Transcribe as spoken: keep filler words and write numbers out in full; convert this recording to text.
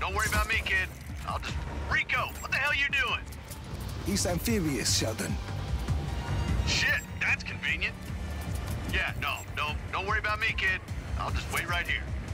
don't worry about me, kid. I'll just... Rico, what the hell you doing? He's amphibious, Sheldon. Shit, that's convenient. Yeah, no, no, don't worry about me, kid. I'll just wait right here.